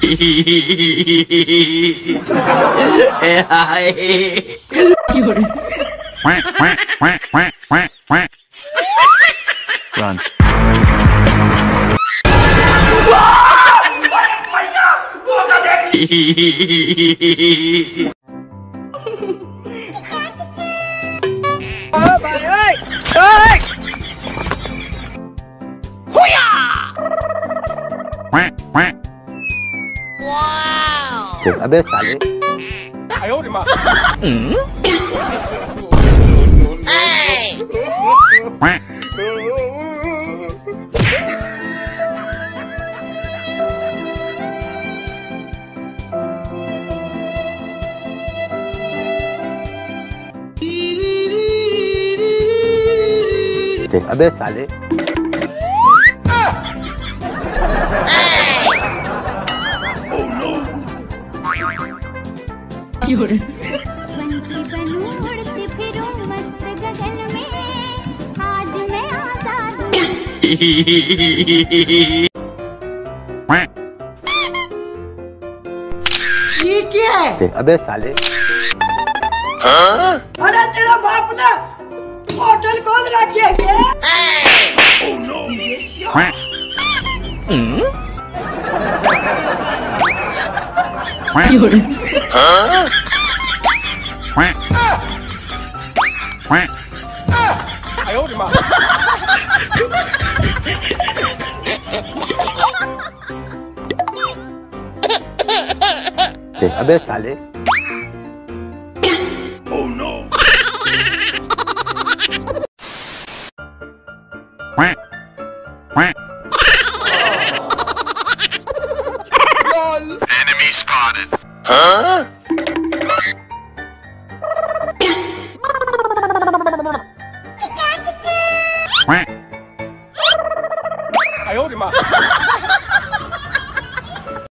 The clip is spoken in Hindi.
Run. Bạn ơi! Ơi! अबे साले अबे साले पंछी बनूं उड़ती फिरूं मस्त गगन में आज मैं आजाद हूँ। ये क्या है? अबे साले अरे तेरा बाप ने होटल खोल रखी है क्या? अबे साले Enemy spotted. Huh?